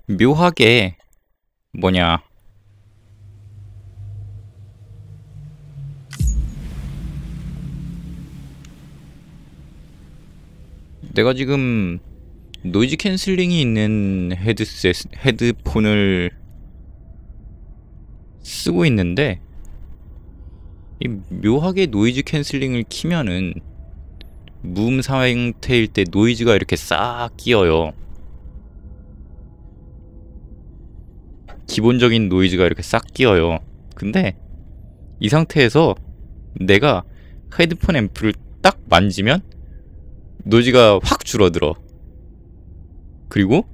묘하게 뭐냐 내가 지금 노이즈 캔슬링이 있는 헤드폰을 쓰고 있는데 이 묘하게 노이즈 캔슬링을 키면은 무음 상태일 때 노이즈가 이렇게 싹 끼어요. 기본적인 노이즈가 이렇게 싹 끼어요. 근데 이 상태에서 내가 헤드폰 앰프를 딱 만지면 노이즈가 확 줄어들어. 그리고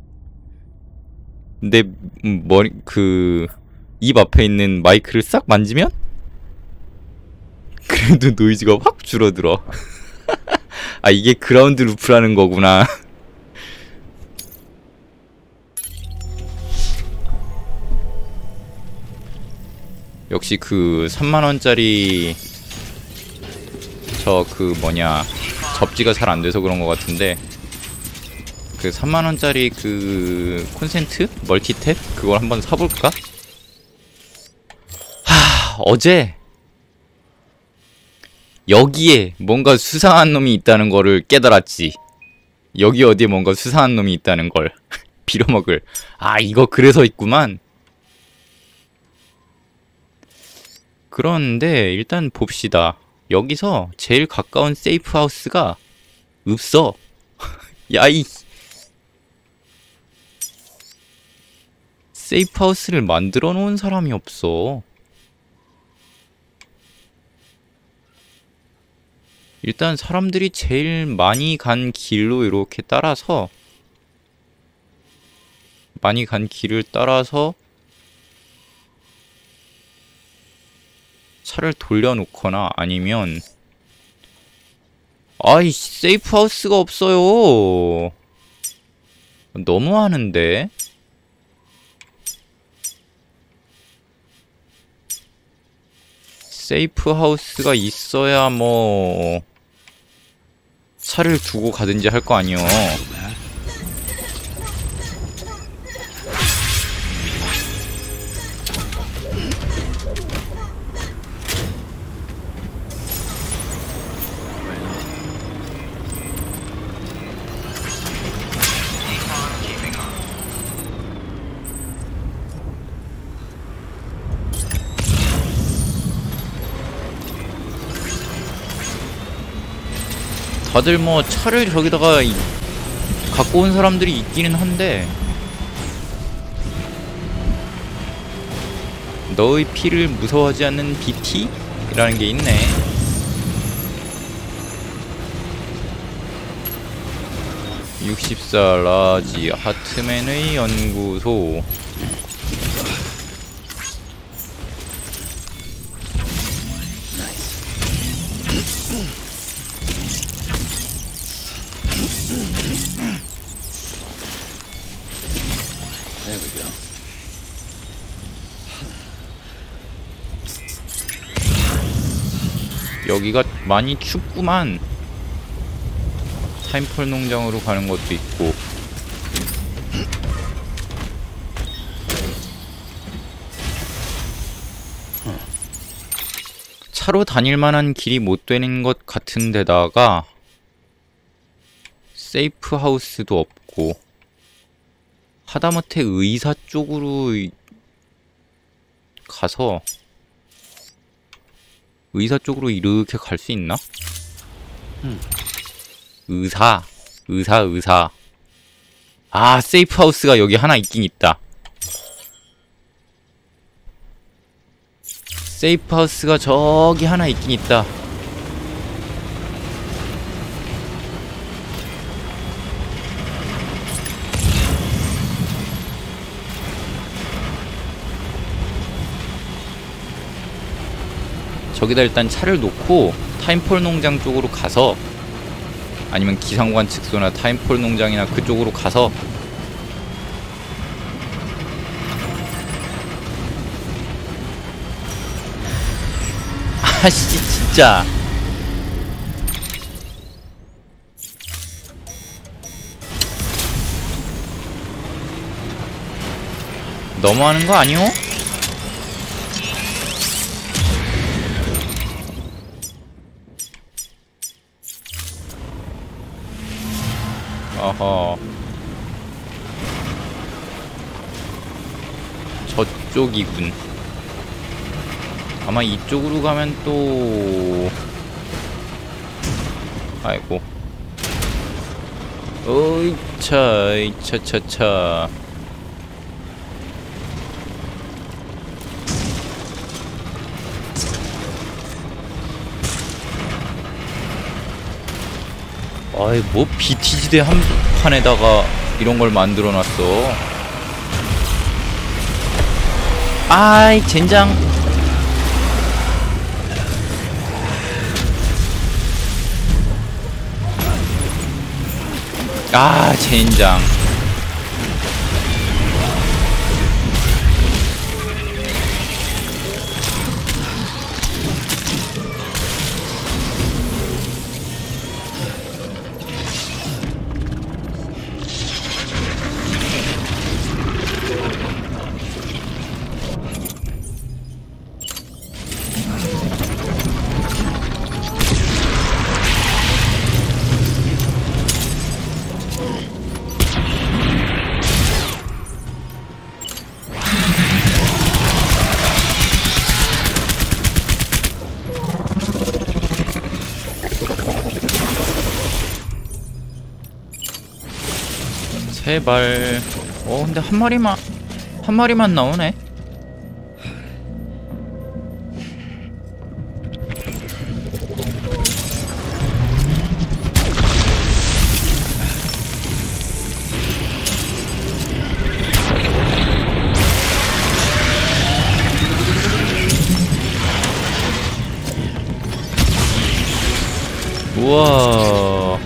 내 머리 입 앞에 있는 마이크를 싹 만지면 그래도 노이즈가 확 줄어들어. 아, 이게 그라운드 루프라는 거구나. 역시 그 3만원짜리 접지가 잘 안돼서 그런 것 같은데, 그 3만원짜리 그 콘센트? 멀티탭? 그걸 한번 사볼까? 어제 여기에 뭔가 수상한 놈이 있다는 거를 깨달았지. 여기 어디에 뭔가 수상한 놈이 있다는 걸. 빌어먹을. 아, 이거 그래서 있구만. 그런데 일단 봅시다. 여기서 제일 가까운 세이프 하우스가 없어. 야이, 세이프 하우스를 만들어 놓은 사람이 없어. 일단 사람들이 제일 많이 간 길로 이렇게 따라서, 많이 간 길을 따라서 차를 돌려놓거나 아니면, 아이, 세이프 하우스가 없어요. 너무하는데? 세이프 하우스가 있어야 뭐 차를 두고 가든지 할 거 아니요. 다들 뭐 차를 저기다가 갖고 온 사람들이 있기는 한데, 너의 피를 무서워하지 않는 BT? 이라는 게 있네. (64) 라지 하트맨의 연구소. 여기가 많이 춥구만. 타임폴 농장으로 가는 것도 있고. 차로 다닐만한 길이 못 되는 것 같은 데다가 세이프 하우스도 없고, 하다못해 의사 쪽으로 가서 의사 쪽으로 이렇게 갈 수 있나? 의사. 아, 세이프 하우스가 여기 하나 있긴 있다. 세이프 하우스가 저기 하나 있긴 있다. 저기다 일단 차를 놓고 타임폴 농장 쪽으로 가서, 아니면 기상관 측소나 타임폴 농장이나 그쪽으로 가서 아씨 진짜 너무하는 거 아니오? 어허. 저쪽이군. 아마 이쪽으로 가면 또... 아이고. 어이차, 이차차차. 아이, 뭐 BTG대 한 판에다가 이런 걸 만들어 놨어. 아이, 젠장. 아, 젠장. 제발. 근데 한 마리만 나오네. 우와.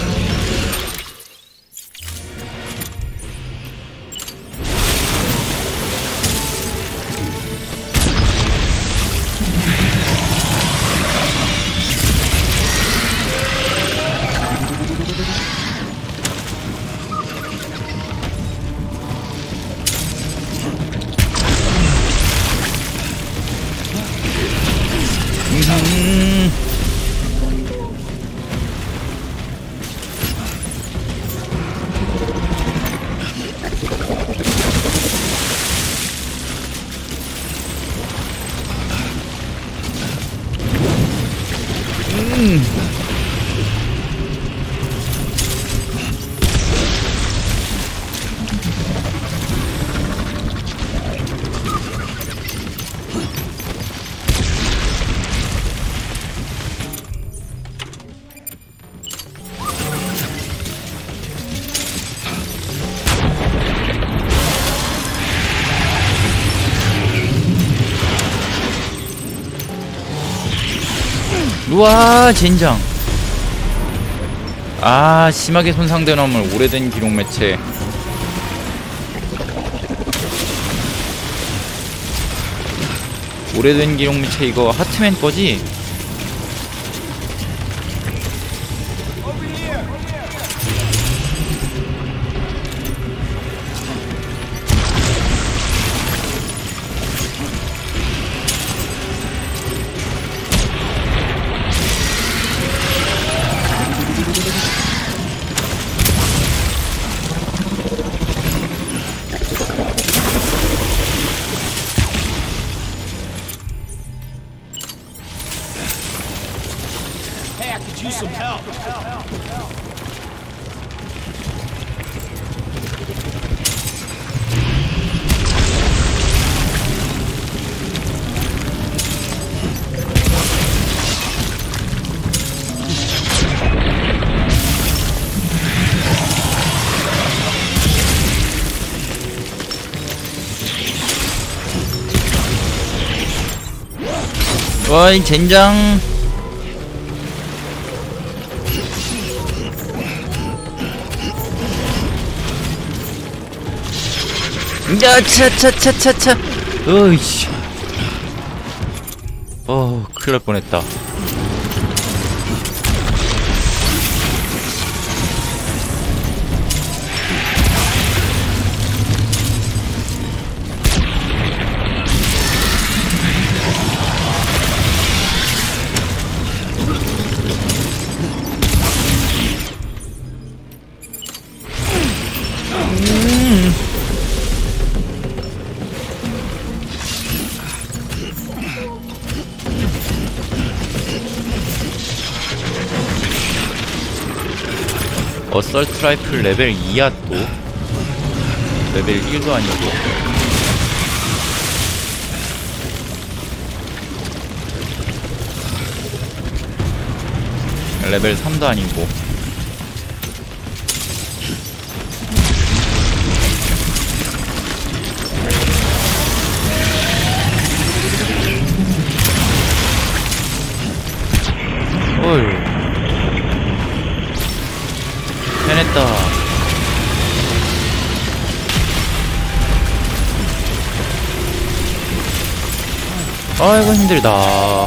우와, 젠장. 아, 심하게 손상된 화물. 오래된 기록 매체. 오래된 기록 매체 이거 하트맨 거지? 와이, 젠장. 야, 차차차차차. 어이씨. 큰일 날 뻔했다. 어설트 라이플 레벨 2야 또. 레벨 1도 아니고. 레벨 3도 아니고. 헐. 해냈다. 아이고 힘들다.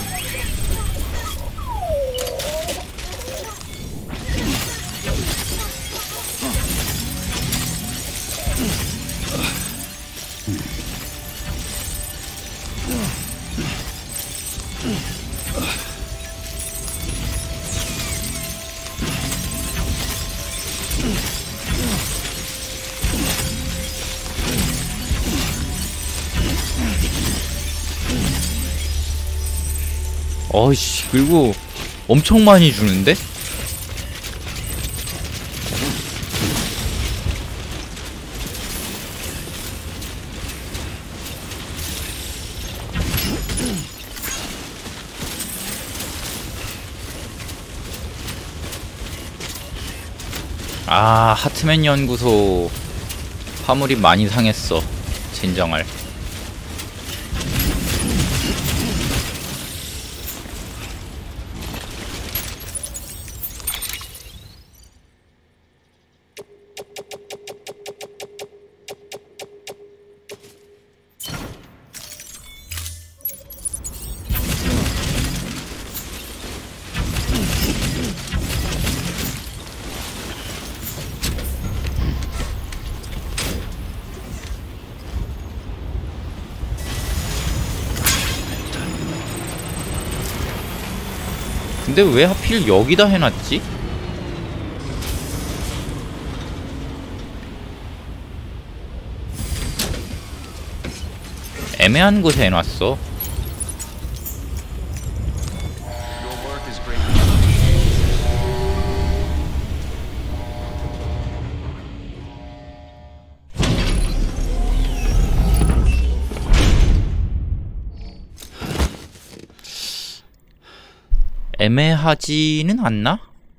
어이씨, 그리고 엄청 많이 주는데? 아, 하트맨 연구소 화물이 많이 상했어. 진정할. 근데 왜 하필 여기다 해놨지? 애매한 곳에 해놨어. 애매하지는 않나?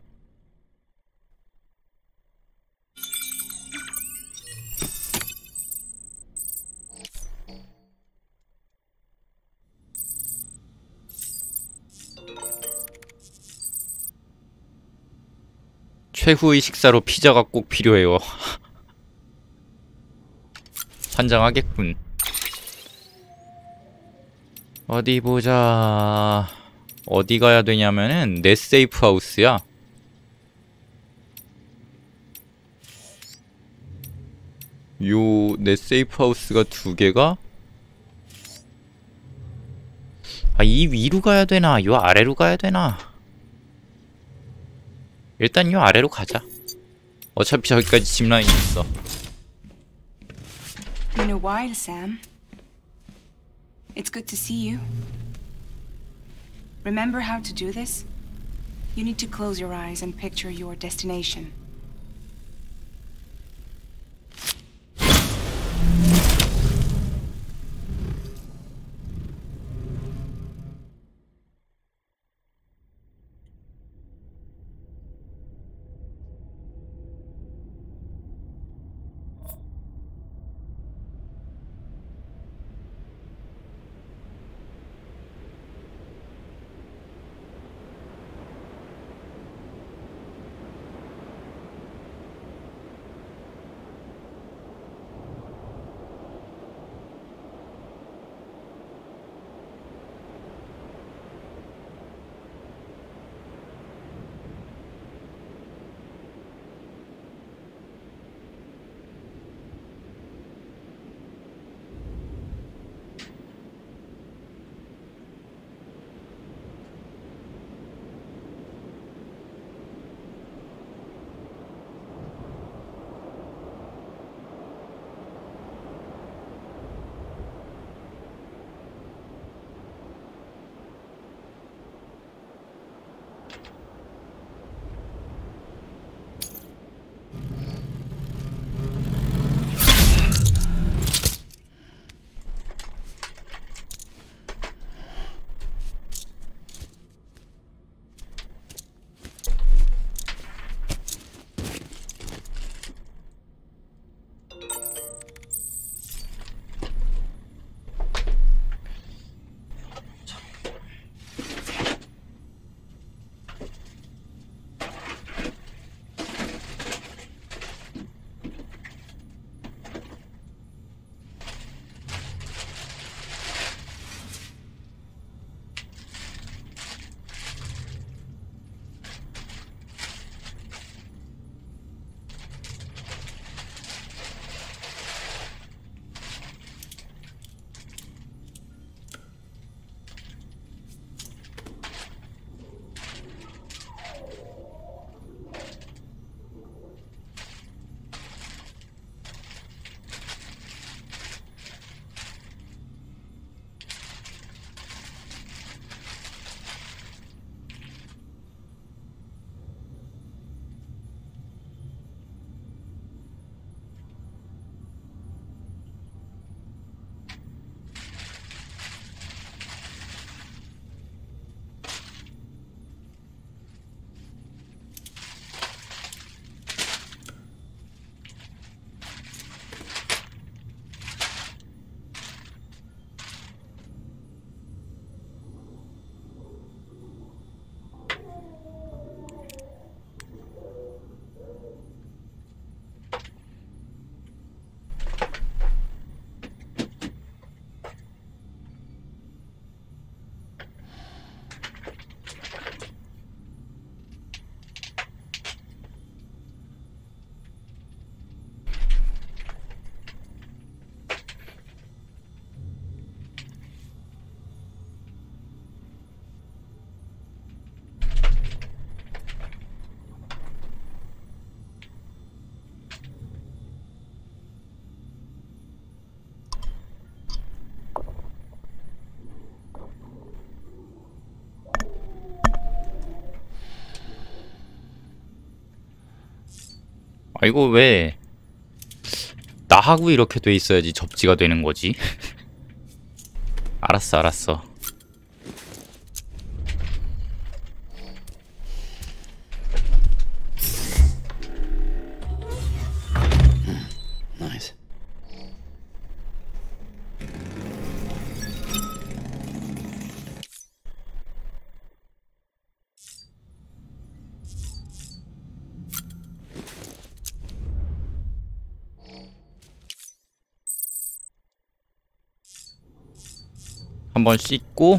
최후의 식사로 피자가 꼭 필요해요. 환장하겠군. 어디 보자. 어디 가야 되냐면은 내 세이프 하우스야. 요 내 세이프 하우스가 두 개가 이 위로 가야 되나 요 아래로 가야 되나. 일단 요 아래로 가자. 어차피 저기까지 짚라인이 있어. Been a while, Sam. It's good to see you. Remember how to do this? You need to close your eyes and picture your destination. 아 이거 왜 나하고 이렇게 돼 있어야지 접지가 되는 거지? 알았어 알았어. Nice. 한번 씻고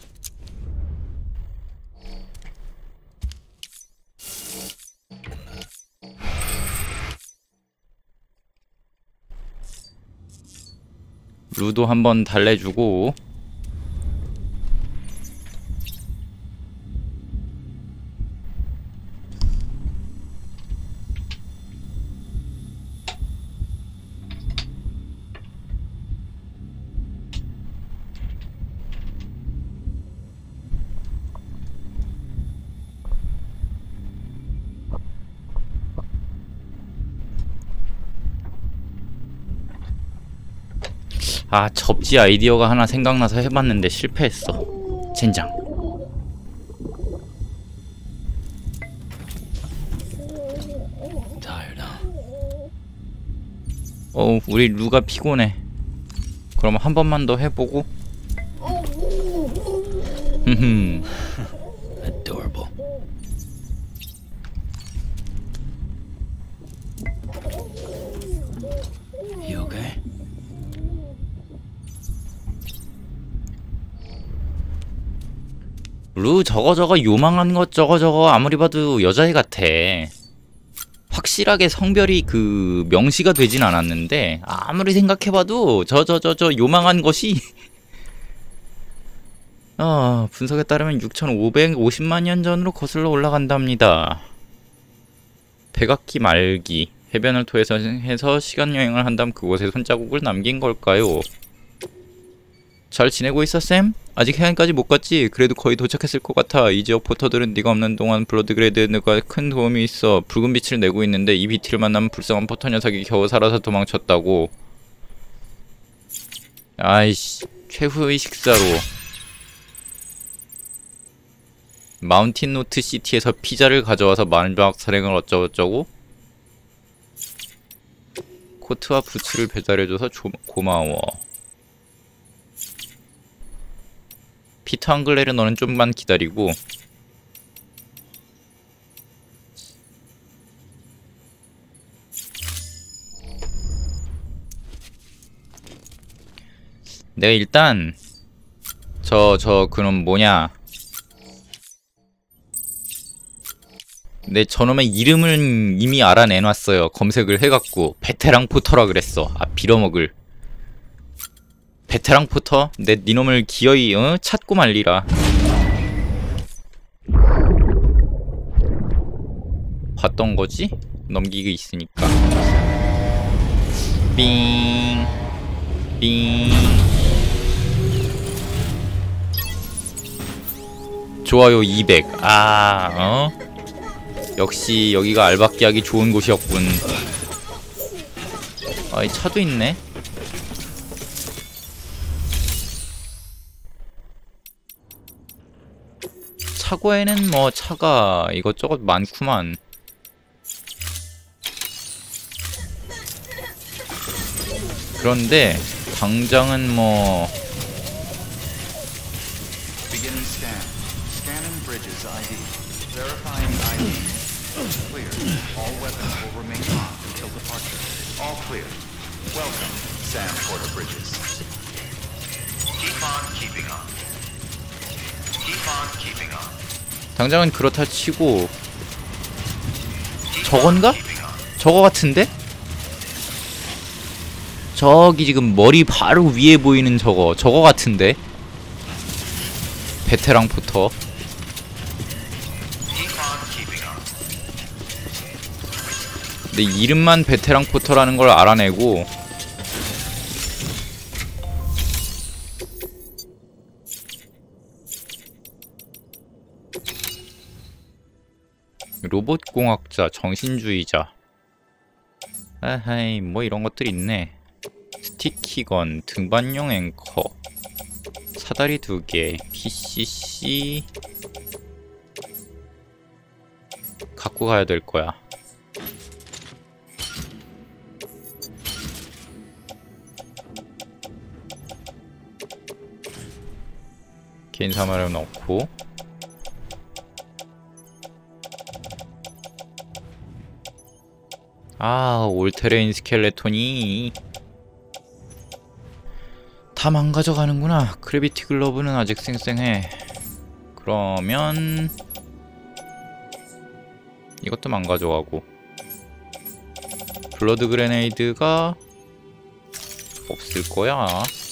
루도 한번 달래주고 아 접지 아이디어가 하나 생각나서 해봤는데 실패했어. 젠장. Tired, huh? 우리 루가 피곤해. 그럼 한 번만 더 해보고. Adorable. You okay? 루 저거 요망한 것 저거 아무리 봐도 여자애 같아. 확실하게 성별이 그 명시가 되진 않았는데 아무리 생각해봐도 저 요망한 것이 분석에 따르면 6550만 년 전으로 거슬러 올라간답니다. 백악기 말기 해변을 통해서 해서 시간 여행을 한 다음 그곳에 손자국을 남긴 걸까요? 잘 지내고 있어 샘? 아직 해안까지 못 갔지? 그래도 거의 도착했을 것 같아. 이 지역 포터들은 네가 없는 동안 블러드그레드가 큰 도움이 있어. 붉은 빛을 내고 있는데 이 BT를 만나면 불쌍한 포터 녀석이 겨우 살아서 도망쳤다고. 아이씨, 최후의 식사로 마운틴 노트 시티에서 피자를 가져와서 마지막 사행을 어쩌고저쩌고. 코트와 부츠를 배달해줘서 고마워. 피터 앙글레르 너는 좀만 기다리고. 내가 일단 그럼 뭐냐, 내 저놈의 이름은 이미 알아내놨어요. 검색을 해갖고 베테랑 포터라 그랬어. 아 빌어먹을 베테랑 포터? 내 니놈을 기어이 찾고 말리라. 봤던 거지? 넘기기 있으니까. 삥 삥. 좋아요 200. 역시 여기가 알바끼 하기 좋은 곳이었군. 이 차도 있네. 차고에는 뭐 차가 이것저것 많구만. 그런데 당장은 뭐 Beginning scan. Scanning bridges ID. Verifying ID. Clear. All weapons will remain on until departure. All clear. Welcome, Sam Porter Bridges. Keep on keeping on. Keep on keeping on. 당장은 그렇다 치고 저건가? 저거 같은데? 저기 지금 머리 바로 위에 보이는 저거 같은데? 베테랑 포터. 근데 이름만 베테랑 포터라는 걸 알아내고 로봇공학자, 정신주의자. 아하이, 뭐 이런 것들이 있네. 스티키건, 등반용 앵커, 사다리 2개, PCC 갖고 가야 될 거야. 개인 사마를 넣고, 아, 올테레인 스켈레톤이 다 망가져가는구나. 크래비티 글러브는 아직 쌩쌩해. 그러면 이것도 망가져가고, 블러드 그레네이드가 없을 거야.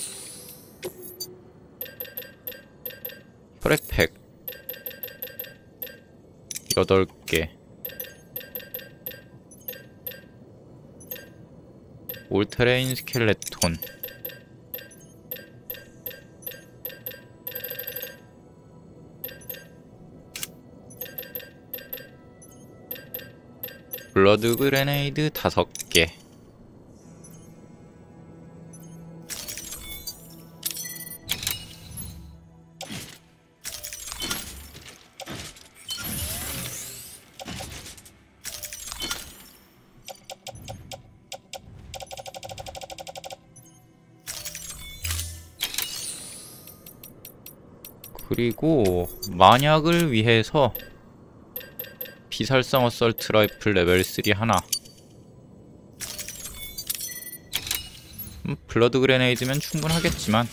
혈액팩 8개, 올테레인 스켈레톤, 블러드 그레네이드 5개. 그리고 만약을 위해서 비살성 어설트 라이플 레벨 3 하나. 블러드 그레네이드면 충분하겠지만,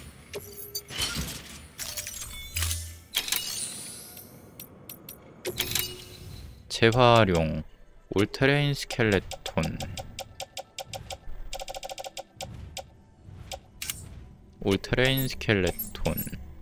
재활용, 올테레인 스켈레톤, 올테레인 스켈레톤,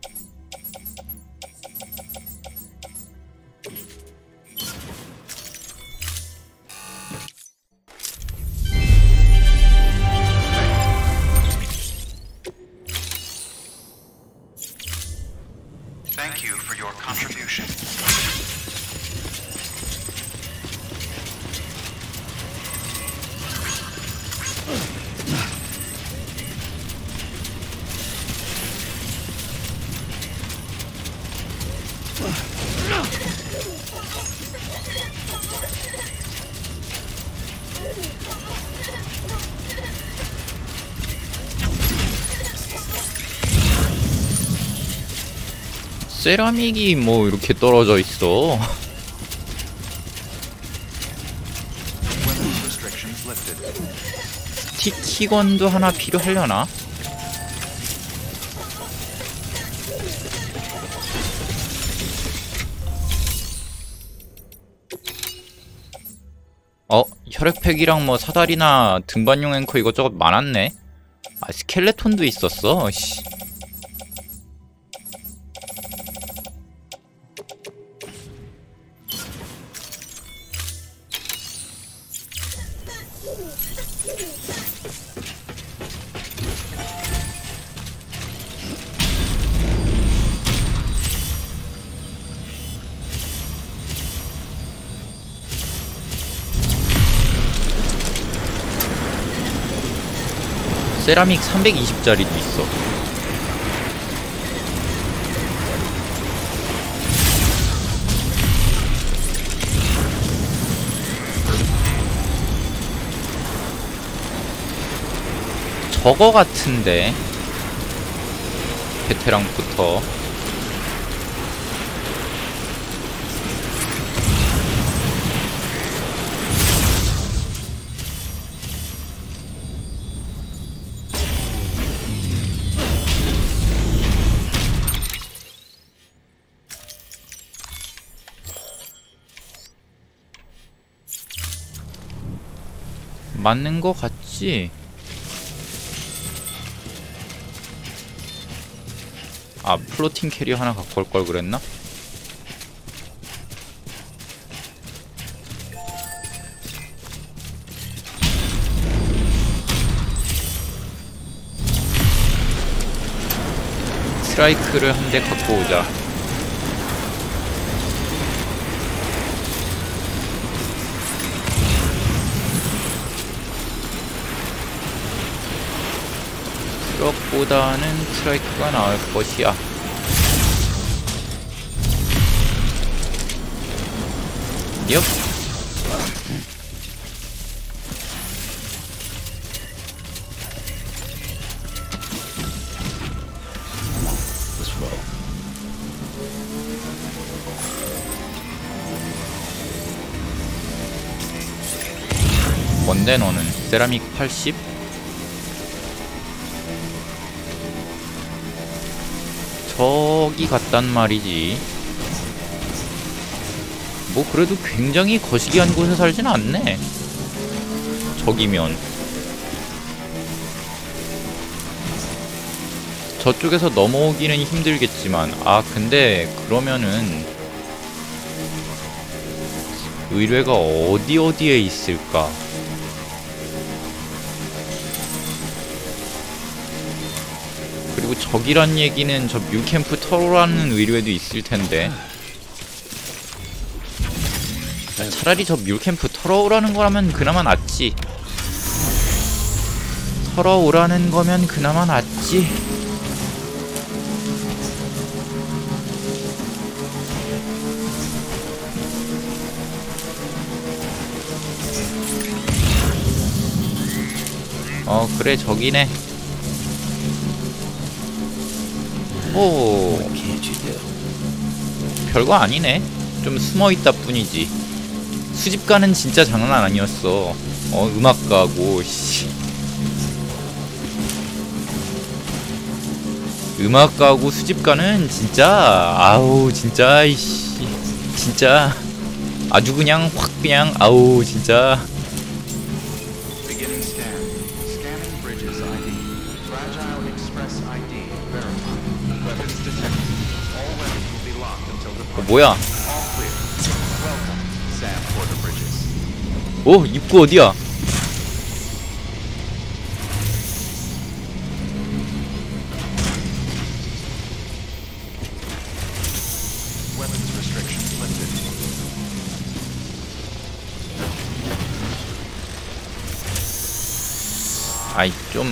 Thank you for your contribution. 세라믹이 뭐 이렇게 떨어져 있어. Weapons restrictions lifted. 스티키건도 하나 필요하려나? 혈액팩이랑 뭐 사다리나 등반용 앵커 이것저것 많았네. 아, 스켈레톤도 있었어. 씨. 세라믹 320짜리도 있어. 저거 같은데, 베테랑부터. 맞는 거 같지? 아, 플로팅 캐리어 하나 갖고 올 걸 그랬나? 스트라이크를 한 대 갖고 오자. 스틱보다는 스트라이크가 나을 것이야. 엽. Let's roll. 뭔데 너는? 세라믹 80? 저기 갔단 말이지. 뭐 그래도 굉장히 거시기한 곳에 살진 않네. 저기면 저쪽에서 넘어오기는 힘들겠지만, 아 근데 그러면은 의뢰가 어디에 있을까? 그리고 적이란 얘기는 저 뮤캠프 터로라는 의뢰도 있을 텐데, 차라리 저 뮤캠프 털어오라는 거라면 그나마 낫지. 털어오라는 거면 그나마 낫지. 그래 저기네. 오, What can't you do? 별거 아니네. 좀 숨어있다 뿐이지. 수집가는 진짜 장난 아니었어. 음악가고 씨. 음악가고 수집가는 진짜 아우 진짜 이씨 진짜 아주 그냥 확 그냥 아우 진짜. Beginning scan. Scanning bridges ID. Fragile Express ID verified. Weapons detected. All weapons will be locked until departure. 뭐야? All clear. Welcome, Sam Porter Bridges. 오, 입구 어디야? Weapons restrictions lifted. 아이 좀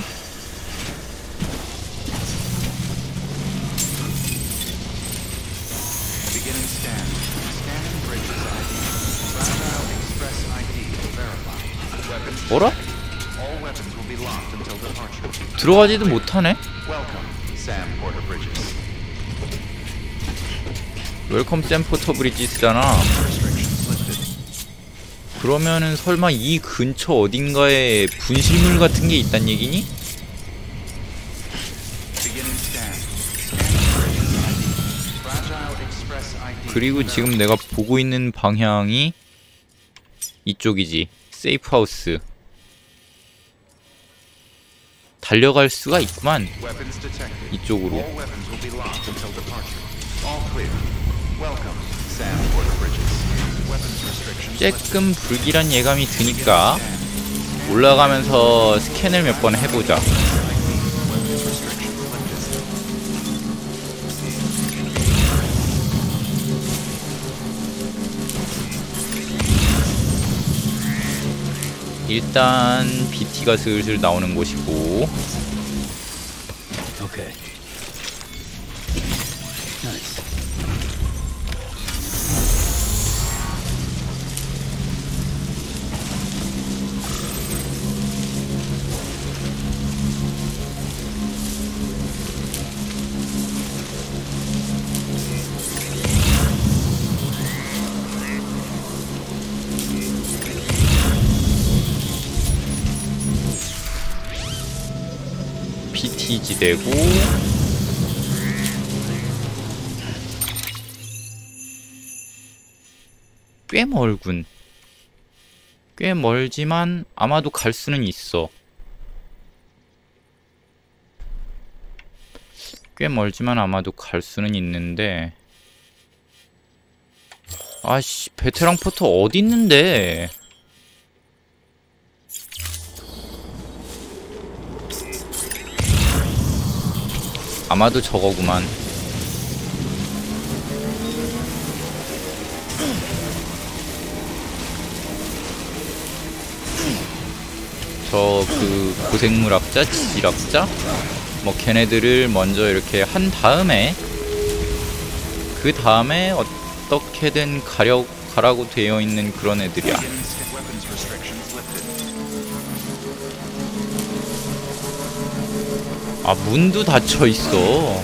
Beginning scan. Scanning bridges ID. Fragile Express ID verified. Weapons 뭐라? All weapons will be locked until departure. 들어가지도 못하네? Welcome, Sam Porter Bridges. 웰컴 샘포터 브리지스잖아. Restrictions lifted. 그러면은 설마 이 근처 어딘가에 분실물 같은 게 있단 얘기니? Beginning scan. Scanning bridges ID. Fragile Express ID. 그리고 지금 내가 보고 있는 방향이 이쪽이지. 세이프 하우스. 달려갈 수가 있구만. Weapons detected. 이쪽으로. All weapons will be locked until departure. All clear. Welcome, Sam Porter Bridges. Weapons restrictions lifted. 조금 불길한 예감이 드니까 올라가면서 스캔을 몇 번 해보자. Weapons restrictions lifted. 일단 BT가 슬슬 나오는 곳이고, Okay. Nice. BT 지대고, 꽤 멀군. 꽤 멀지만 아마도 갈 수는 있어. 꽤 멀지만 아마도 갈 수는 있는데, 아씨 베테랑 포터 어디 있는데? 아마도 저거구만. 저 그 고생물학자? 지질학자? 뭐 걔네들을 먼저 이렇게 한 다음에 그 다음에 어떻게든 가라고 되어 있는 그런 애들이야. Weapons restrictions lifted. 아, 문도 닫혀 있어.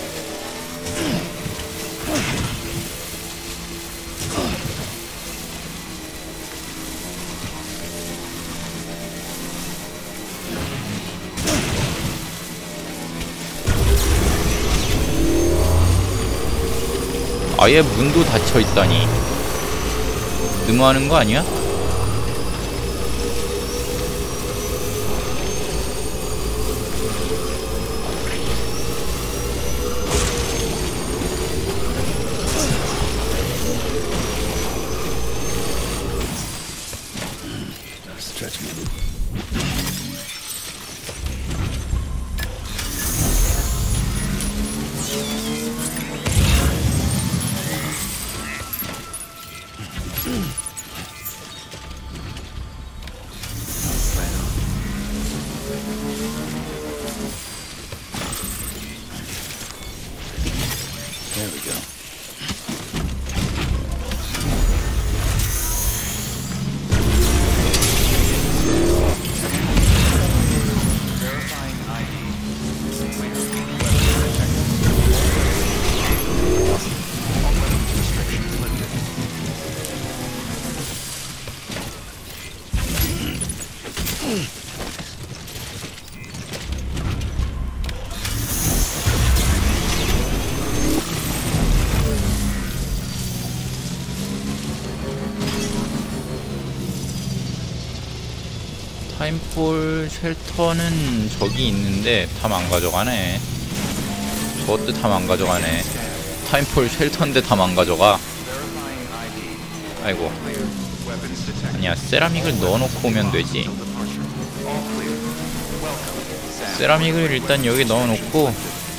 아예 문도 닫혀 있다니. 너무하는 거 아니야? Stretch me. There we go. Verifying ID. Clear. Weapons detected. All weapons restrictions lifted. 타임폴 쉘터는 저기 있는데 다 망가져가네. 저것도 다 망가져가네. 타임폴 쉘터인데 다 망가져가. Verifying ID. 아이고, Clear. Weapons detected. 아니야, 세라믹을 넣어놓고 오면 되지. Until departure. All clear. Welcome. Sam. 세라믹을 일단 여기 넣어놓고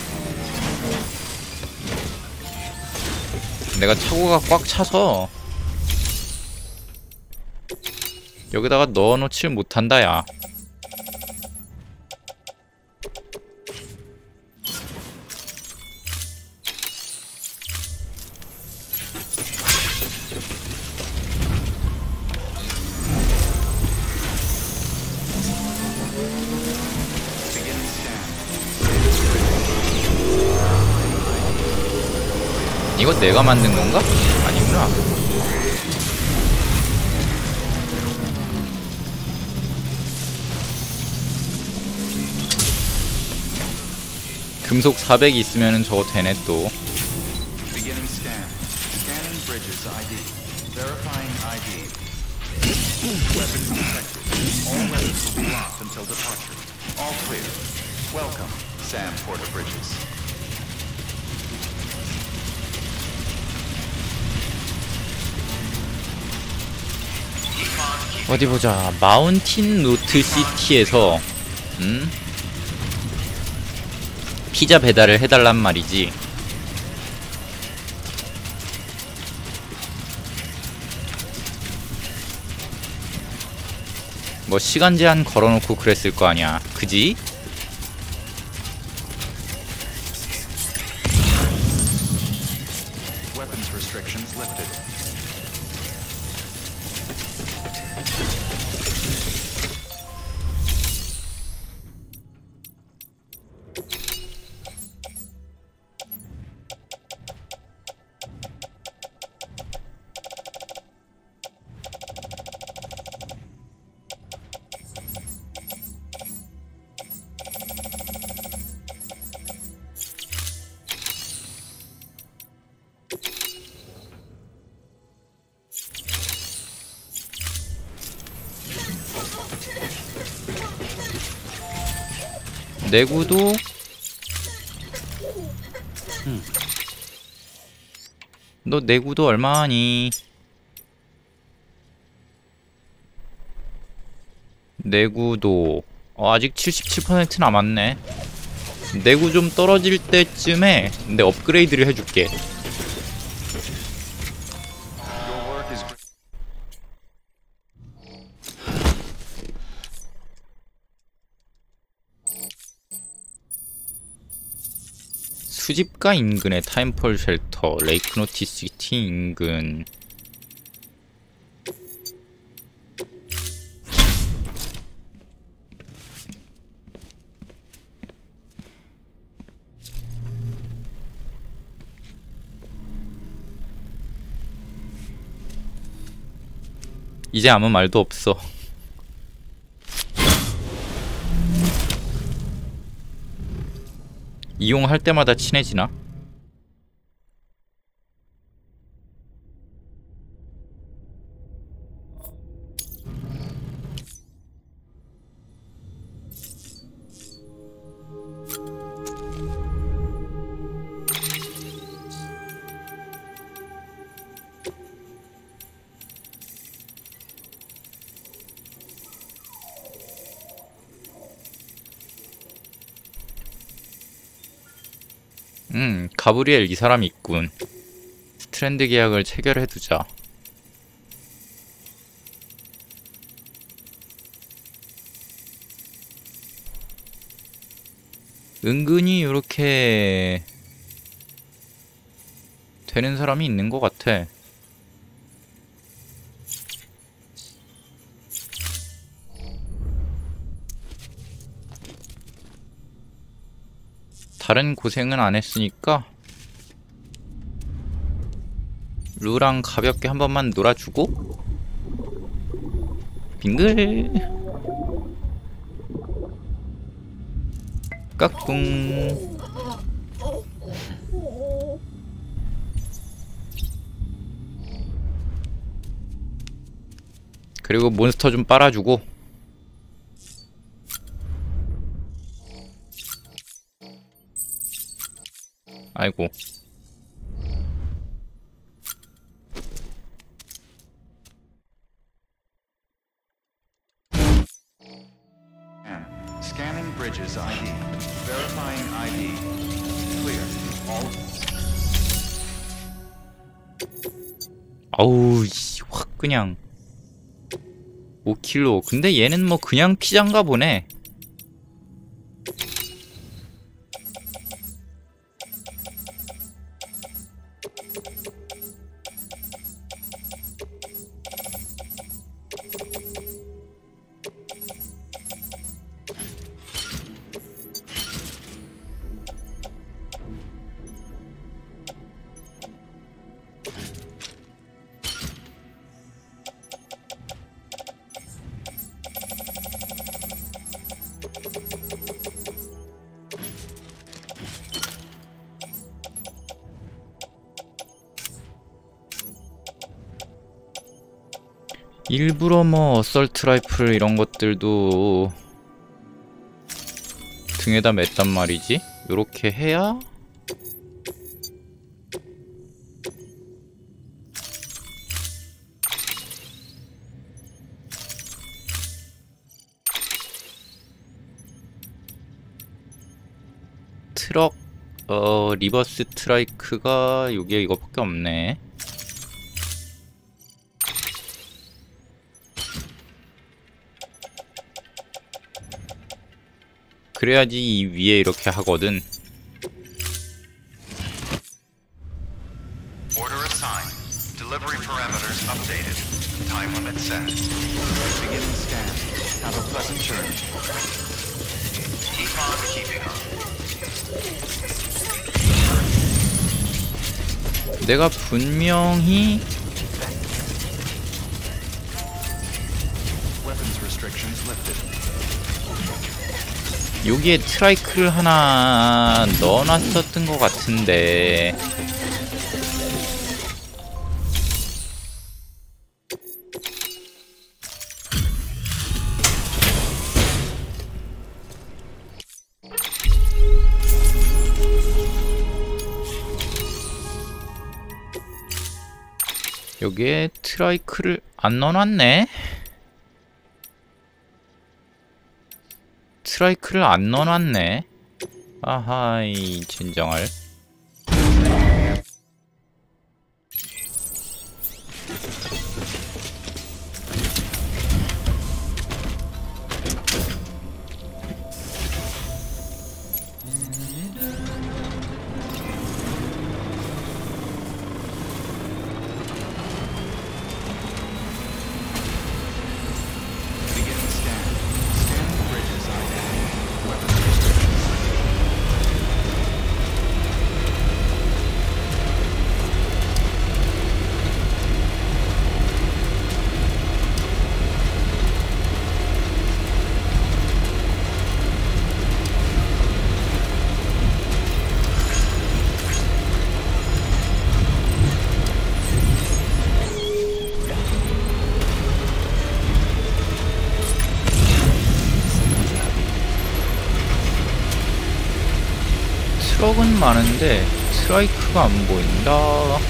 내가 차고가 꽉 차서 여기다가 넣어놓질 못한다, 야. Beginning scan. 이거 내가 만든 건가? 아니구나. 금속 400 있으면은 저거 되네 또. Beginning scan. Scanning bridges ID. Verifying ID. Weapons detected. All weapons will be locked until departure. All clear. Welcome, Sam Porter Bridges. 어디 보자. 마운틴 노트 시티에서 피자 배달을 해달란 말이지. 뭐 시간 제한 걸어놓고 그랬을 거 아니야. 그지? Weapons restrictions lifted. 내구도 너 내구도 얼마니? 내구도 아직 77% 남았네. 내구 좀 떨어질 때쯤에 내 업그레이드를 해줄게. Your work is great. 수집가 인근의 타임펄 쉘터, 레이크 노티스 시티 인근. 이제 아무 말도 없어. 이용할 때마다 친해지나? 가브리엘 이 사람이 있군. 스트랜드 계약을 체결해두자. 은근히 이렇게 되는 사람이 있는 것 같아. 다른 고생은 안 했으니까 루랑 가볍게 한 번만 놀아주고 빙글 까꿍. 그리고 몬스터 좀 빨아주고. 아이고. Scanning bridges ID. Verifying ID. Clear. All. 아우, 확 그냥 5킬로. 근데 얘는 뭐 그냥 피자인가 보네. 일부러 뭐 어설트 라이플 이런 것들도 등에다 맸단 말이지. 요렇게 해야 트럭 리버스 트라이크가 요게 이거밖에 없네. 그래야지 이 위에 이렇게 하거든. Order assigned. Delivery parameters updated. Time limit set. Beginning scan. Have a pleasant journey. Keep on keeping on. 내가 분명히 Weapons restrictions lifted. 여기에 트라이크를 하나 넣어놨었던 것 같은데. 여기에 트라이크를 안 넣어놨네? 트라이크를 안 넣어놨네. 아하이 젠장할. 트럭은 많은데 트라이크가 안 보인다.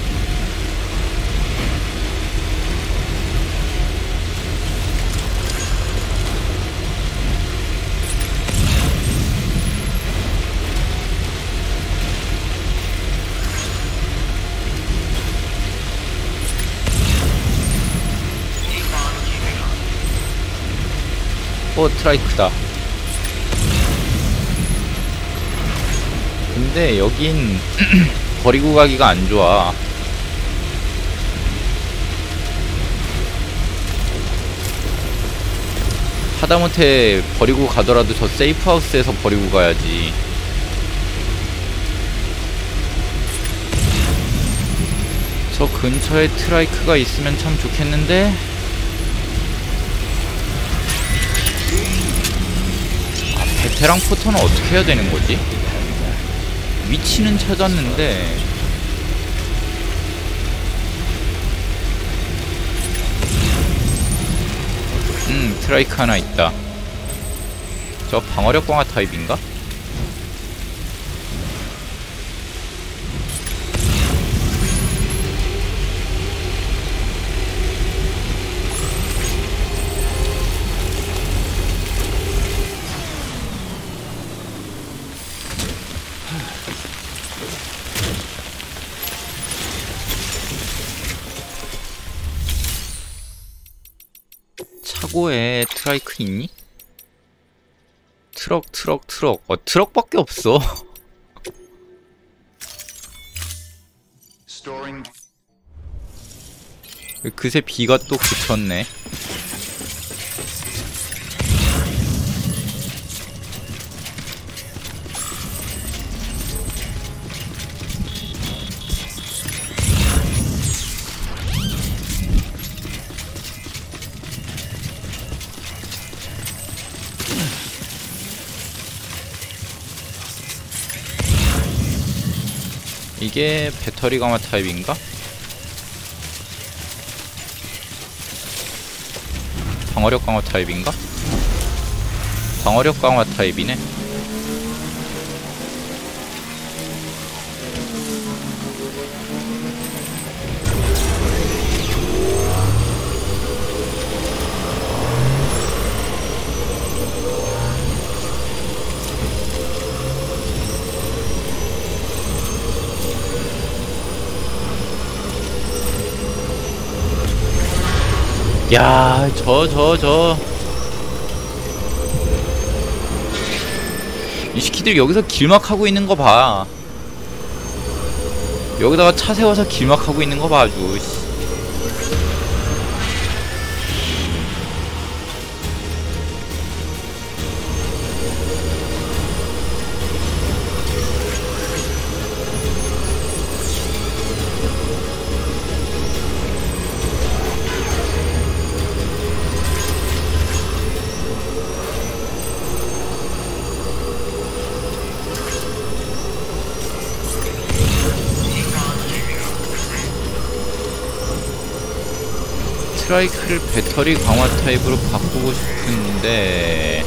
트라이크다. 근데 여긴 버리고 가기가 안 좋아. 하다못해 버리고 가더라도 저 세이프 하우스에서 버리고 가야지. 저 근처에 트라이크가 있으면 참 좋겠는데. 베테랑 포터는 어떻게 해야 되는 거지? 위치는 찾았는데 트라이크 하나 있다. 저 방어력 강화 타입인가? 차고에 트라이크 있니? 트럭. 트럭밖에 없어. Storing. 그새 비가 또 그쳤네. 이게 배터리 강화 타입인가? 방어력 강화 타입인가? 방어력 강화 타입이네. 야, 이 새끼들 여기서 길막하고 있는 거 봐. 여기다가 차 세워서 길막하고 있는 거 봐, 아주. 스트라이크를 배터리 강화 타입으로 바꾸고 싶은데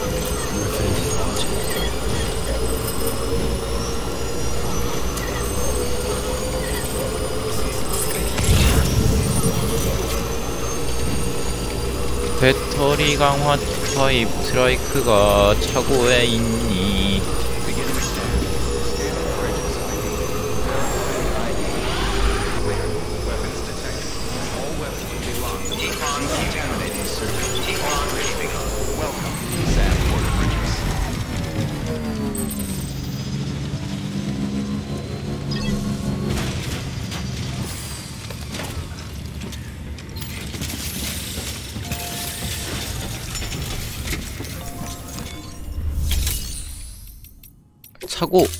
배터리 강화 타입 스트라이크가 차고에 있니? 차고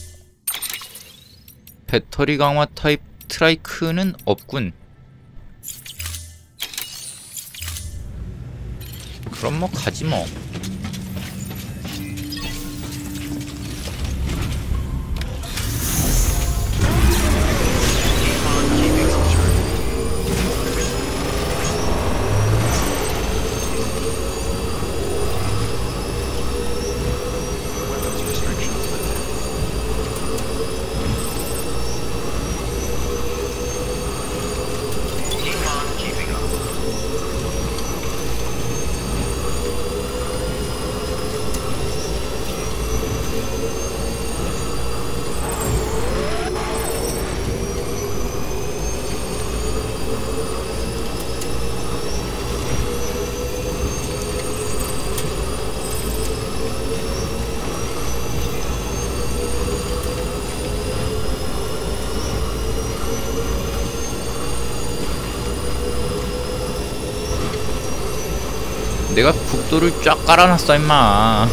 배터리 강화 타입 트라이크는 없군. 그럼 뭐 가지 뭐. 내가 국도를 쫙 깔아놨어 임마.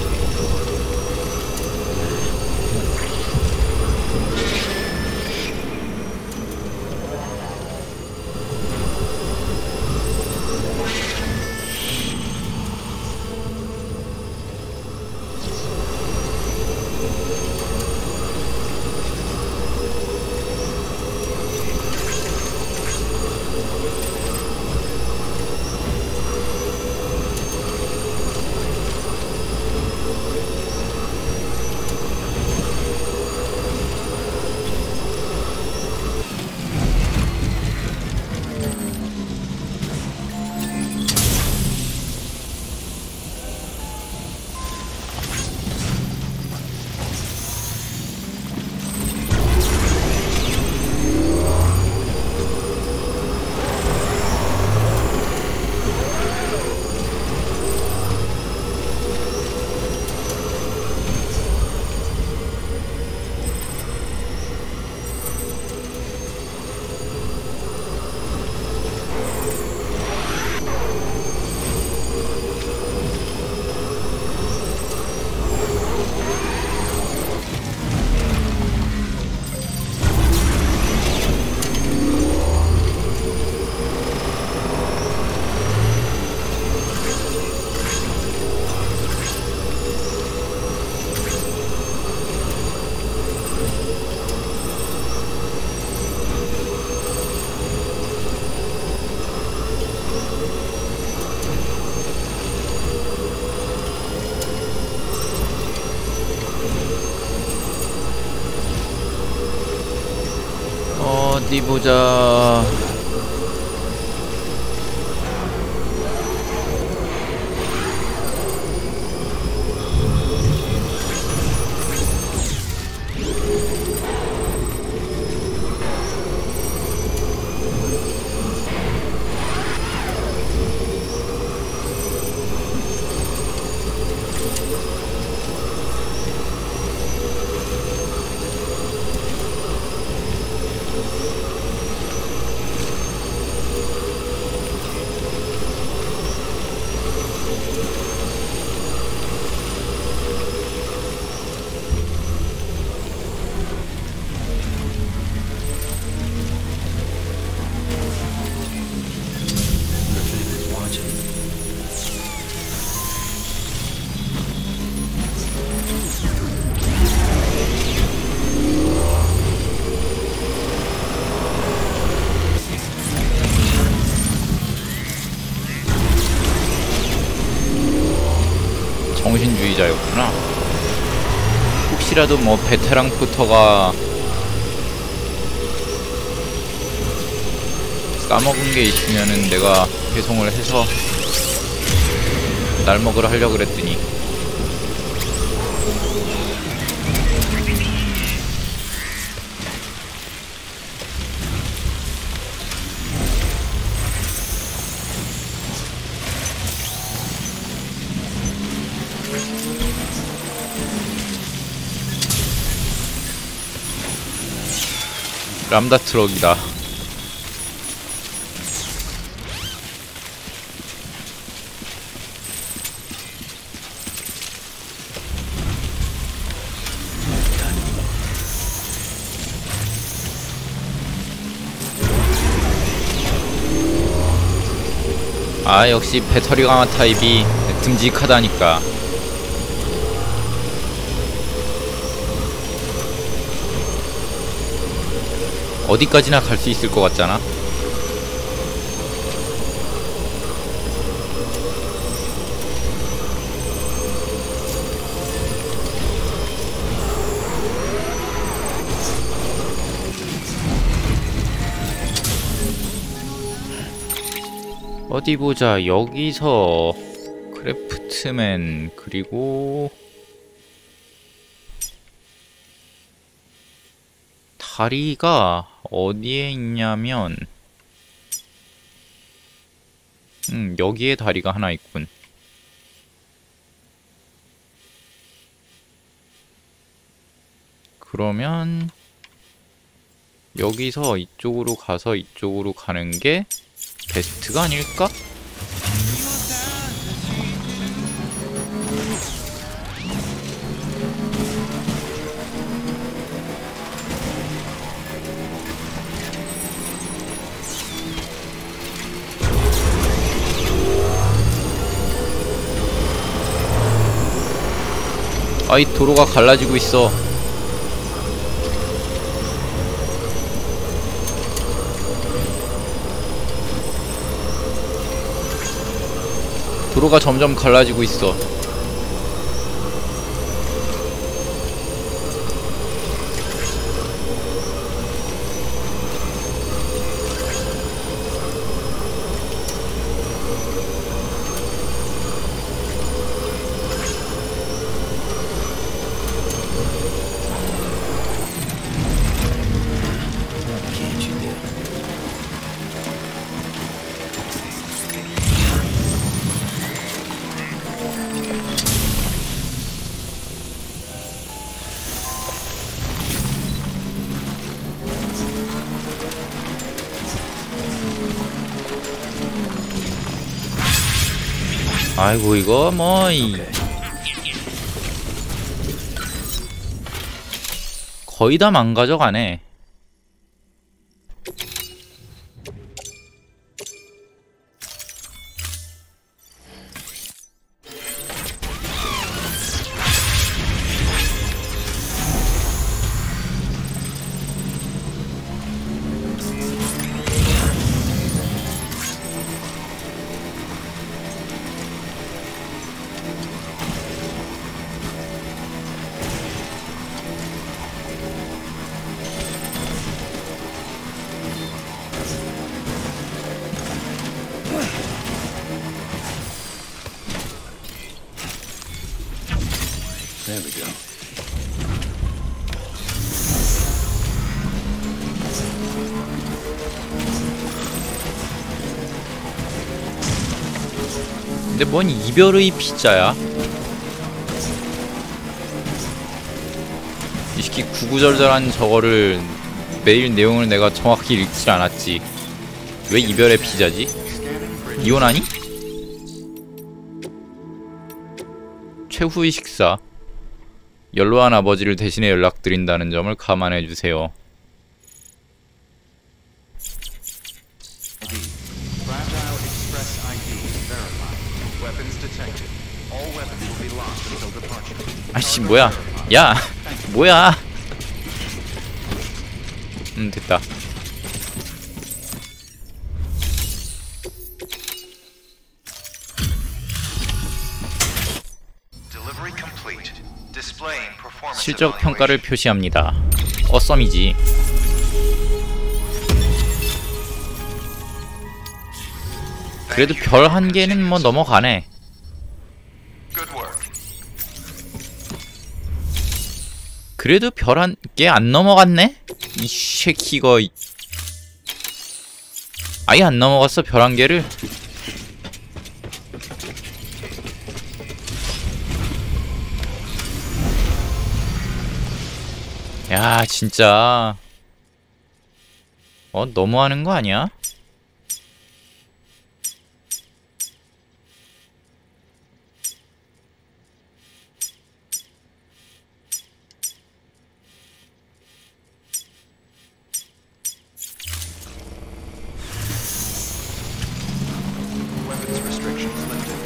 어디 보자. 정신주의자였구나. 혹시라도 뭐 베테랑 푸터가 까먹은 게 있으면은 내가 배송을 해서 날 먹으러 하려고 그랬더니 람다 트럭이다. 아, 역시 배터리 강화 타입이 듬직하다니까. 어디까지나 갈 수 있을 것 같잖아. 어디 보자. 여기서 크래프트맨 그리고 다리가 어디에 있냐면 여기에 다리가 하나 있군. 그러면 여기서 이쪽으로 가서 이쪽으로 가는 게 베스트가 아닐까? 아이 도로가 갈라지고 있어. 도로가 점점 갈라지고 있어. Can't you do? 아이고 이거 뭐 거의 다 망가져가네. There we go. 근데 뭔 이별의 피자야? 이 새끼 구구절절한 저거를 메일 내용을 내가 정확히 읽지 않았지. 왜 이별의 피자지? 이혼하니? 최후의 식사. 연로한 아버지를 대신해 연락드린다는 점을 감안해주세요. Fragile Express ID verified. Weapons detected. All weapons will be locked until departure. 아이씨 뭐야? 야! 뭐야? 됐다. Delivery complete. Displaying performance 실적 평가를 표시합니다. 어썸이지. 그래도 별 한 개는 뭐 넘어가네. Good work. 그래도 별 한 개 안 넘어갔네? 이 쉐키거 아예 안 넘어갔어 별 한 개를. 야 진짜 너무하는 거 아니야? Weapons restrictions lifted.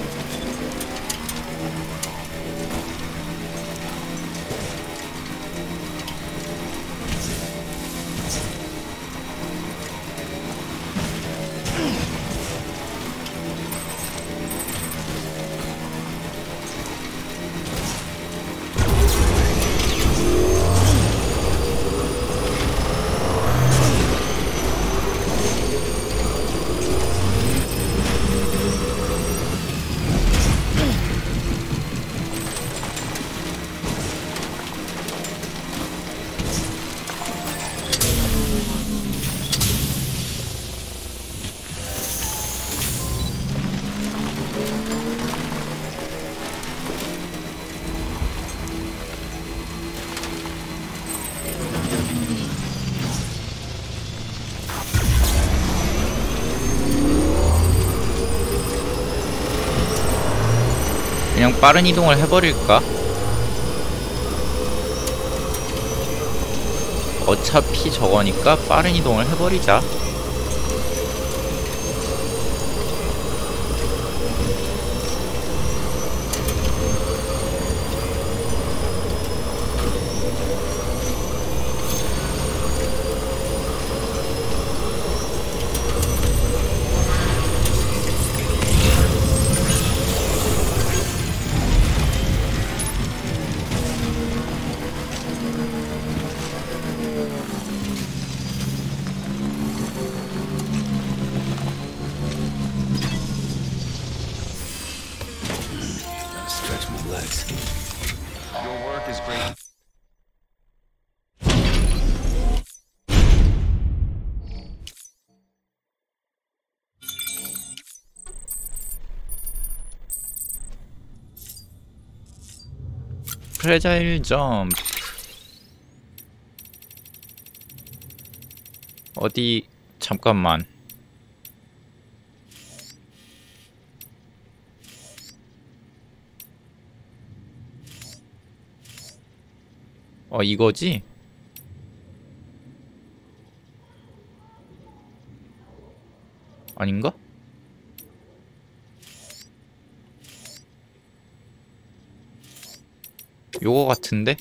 그냥 빠른 이동을 해버릴까? 어차피 저거니까 빠른 이동을 해버리자. is great. 프레자일 점프. 어디 잠깐만. 이거지? 아닌가? 요거 같은데?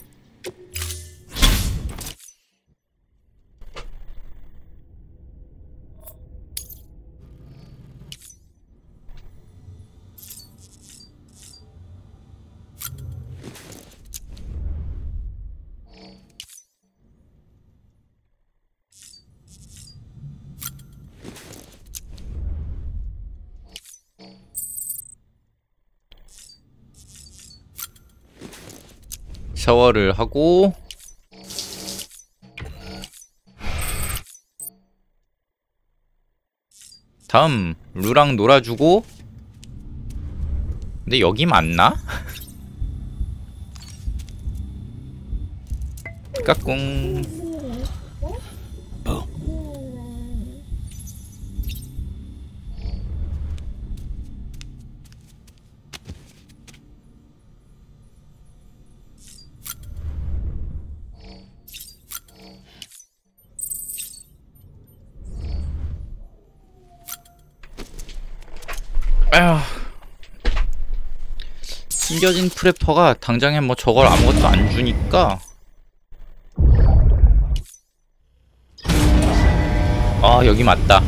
샤워를 하고 다음 루랑 놀아주고. 근데 여기 맞나? 까꿍. 아휴, 숨겨진 프레퍼가 당장에 뭐 저걸 아무것도 안 주니까. 아, 여기 맞다.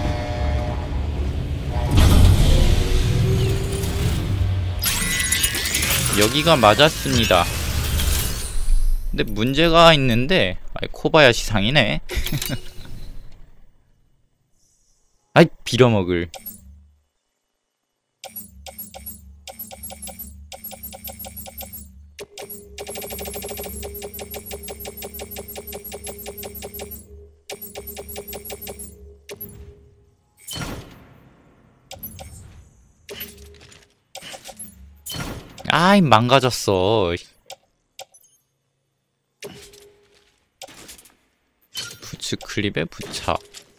여기가 맞았습니다. 근데 문제가 있는데, 코바야시 상이네. 아이, 빌어먹을. 아이, 망가졌어. 부츠 클립에 부착.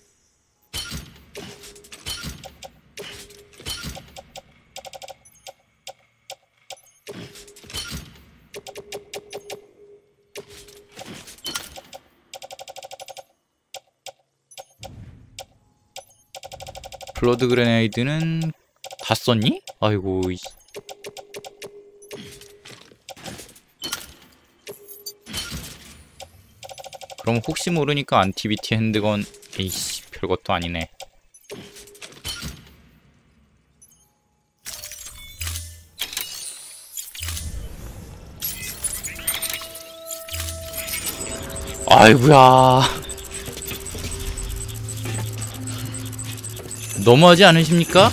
블러드 그레네이드는 다 썼니? 아이고. 그럼 혹시 모르니까 안티비티 핸드건. 에이씨, 별것도 아니네. 아이고야, 너무하지 않으십니까?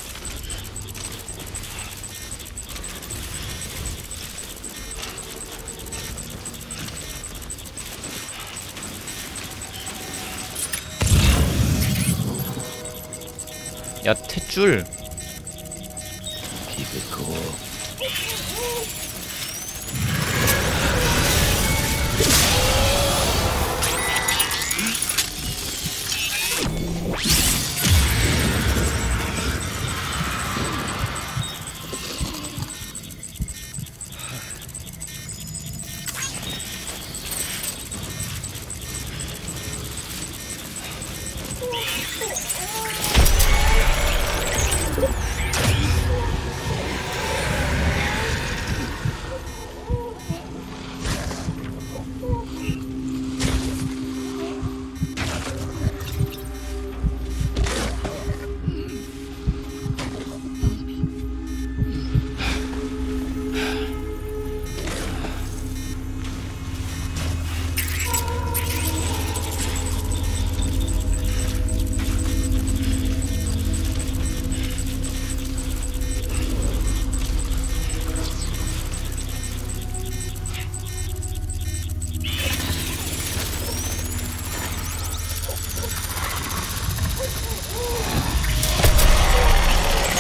야, 탯줄. Keep it cool.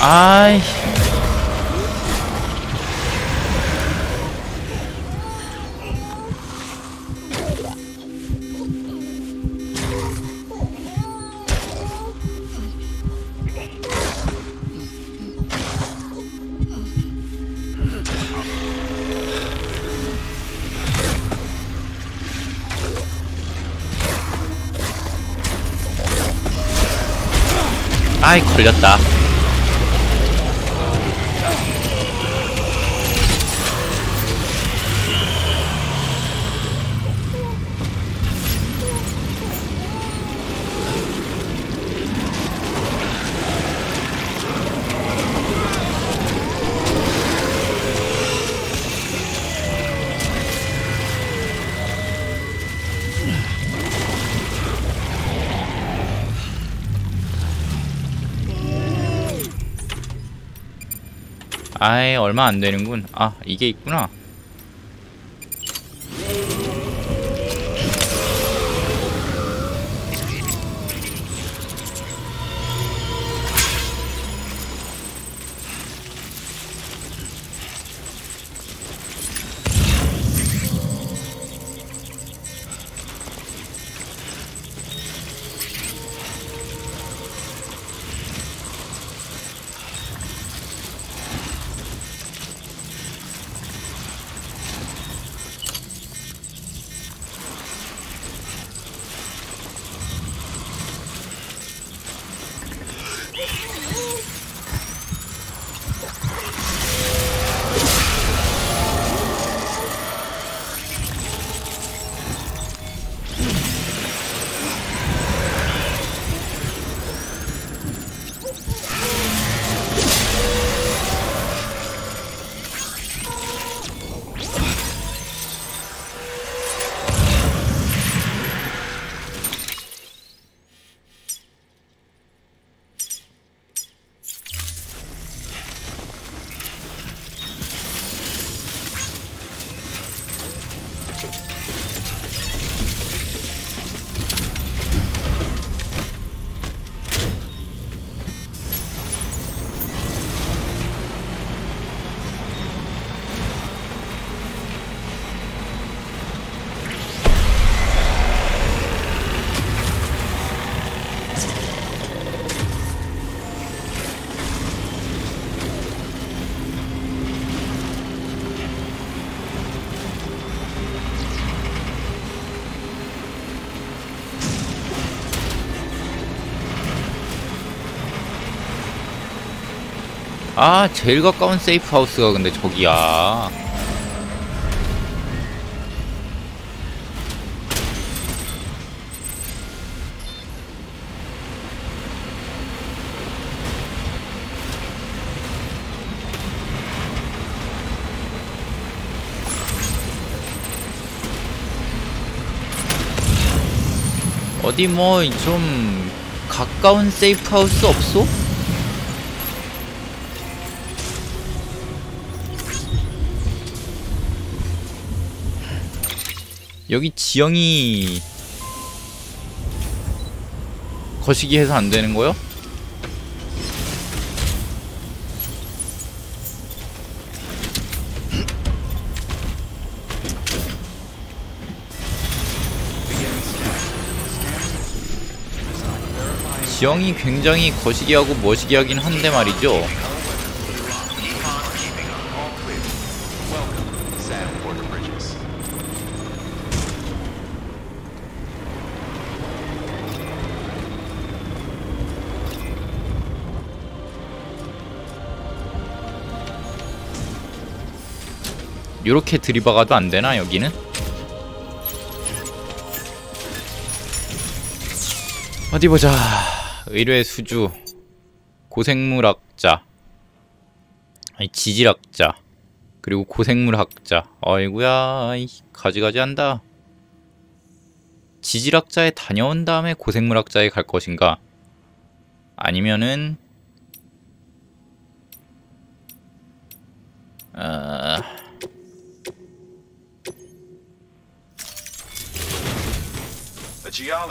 아이. 아이, 걸렸다. 아이, 얼마 안 되는군. 아, 이게 있구나. 아, 제일 가까운 세이프 하우스가 근데 저기야. 어디 뭐 좀 가까운 세이프 하우스 없어? 여기 지형이 거시기 해서 안 되는 거요? 지형이 굉장히 거시기하고 멋시기하긴 한데 말이죠. 요렇게 들이박아도 안 되나, 여기는? 어디 보자. 의뢰 수주, 고생물학자, 아니 지질학자, 그리고 고생물학자. 어이구야, 가지가지 한다. 지질학자에 다녀온 다음에 고생물학자에 갈 것인가? 아니면은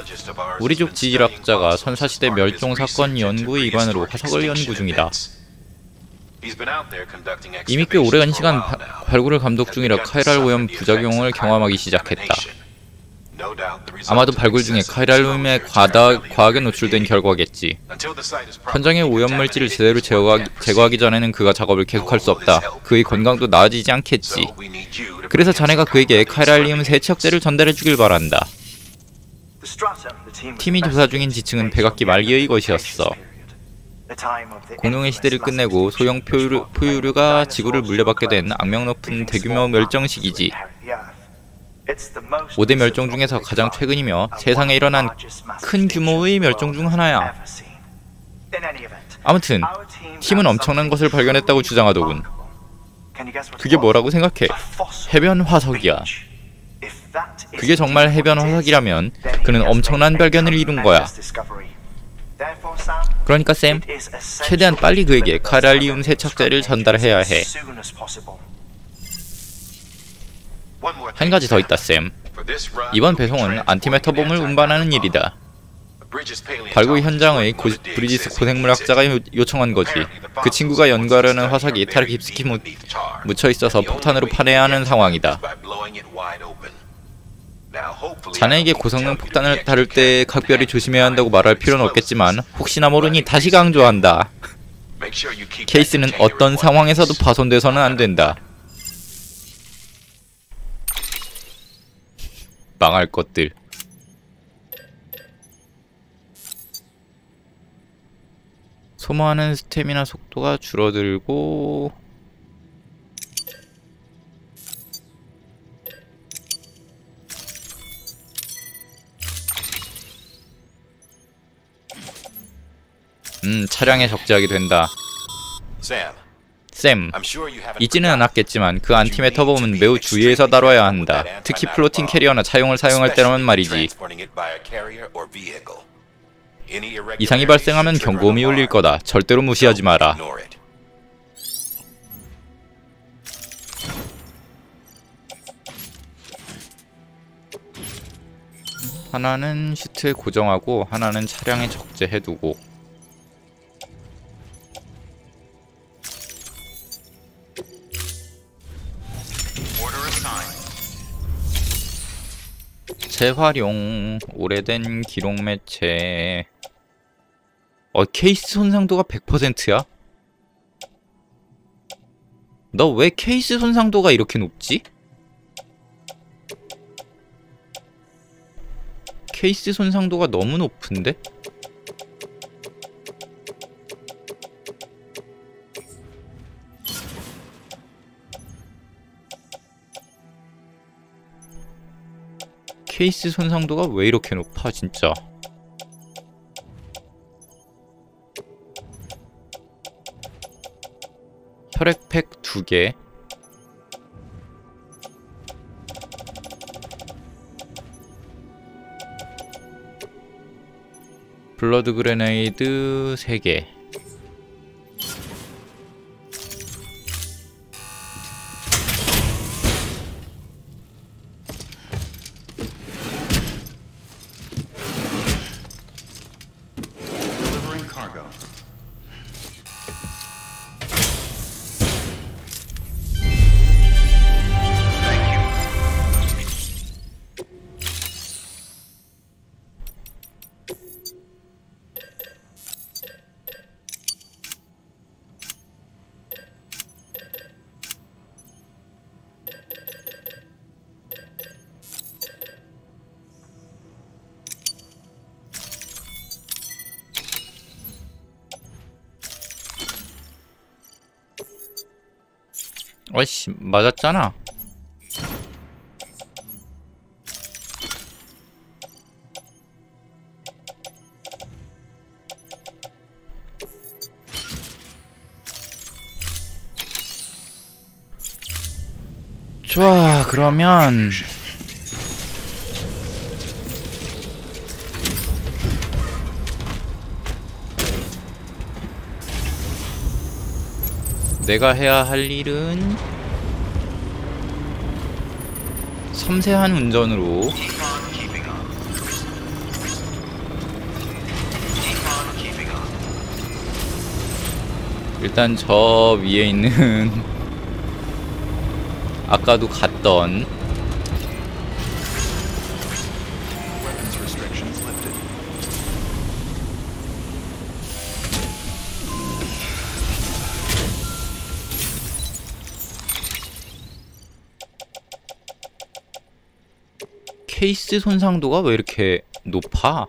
우리족 지질학자가 선사시대 멸종 사건 연구 일환으로 화석을 연구 중이다. 이미 꽤 오랜 시간 발굴을 감독 중이라 카이랄 오염 부작용을 경험하기 시작했다. 아마도 발굴 중에 카이랄룸에 과하게 노출된 결과겠지. 현장의 오염물질을 제대로 제거하기 전에는 그가 작업을 계속할 수 없다. 그의 건강도 나아지지 않겠지. 그래서 자네가 그에게 카이랄리움 세척제를 전달해주길 바란다. 팀이 조사 중인 지층은 백악기 말기의 것이었어. 공룡의 시대를 끝내고 소형 포유류가 지구를 물려받게 된 악명 높은 대규모 멸종 시기지. 5대 멸종 중에서 가장 최근이며 세상에 일어난 큰 규모의 멸종 중 하나야. 아무튼 팀은 엄청난 것을 발견했다고 주장하더군. 그게 뭐라고 생각해? 해변 화석이야. 그게 정말 해변 화석이라면 그는 엄청난 발견을 이룬 거야. 그러니까 샘, 최대한 빨리 그에게 카이랄리움 세척제를 전달해야 해. 한 가지 더 있다, 샘. 이번 배송은 안티메터봄을 운반하는 일이다. 발굴 현장의 브리지스 고생물학자가 요청한 거지. 그 친구가 연구하려는 화석이 탈에 깊숙이 묻혀 있어서 폭탄으로 파내야 하는 상황이다. 자네에게 고성능 폭탄을 다룰 때 각별히 조심해야 한다고 말할 필요는 없겠지만 혹시나 모르니 다시 강조한다. 케이스는 어떤 상황에서도 파손돼서는 안 된다. 망할 것들. 소모하는 스태미나 속도가 줄어들고 차량에 적재하게 된다. 샘, 잊지는 않았겠지만 그 안티메터봄은 매우 주의해서 다뤄야 한다. 특히 플로팅 캐리어나 차용을 사용할 때라면 말이지. 이상이 발생하면 경고음이 울릴 거다. 절대로 무시하지 마라. 하나는 시트에 고정하고 하나는 차량에 적재해두고. 재활용, 오래된 기록 매체. 케이스 손상도가 100%야? 너 왜 케이스 손상도가 이렇게 높지? 케이스 손상도가 너무 높은데? 케이스 손상도가 왜 이렇게 높아 진짜. 혈액팩 2개. 블러드 그레네이드 3개. 어이씨, 맞았잖아. 좋아, 그러면 내가 해야 할 일은 섬세한 운전으로 일단 저 위에 있는 아까도 갔던 Weapons restrictions lifted. 케이스 손상도가 왜 이렇게 높아?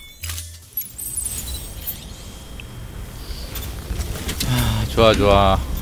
좋아 좋아.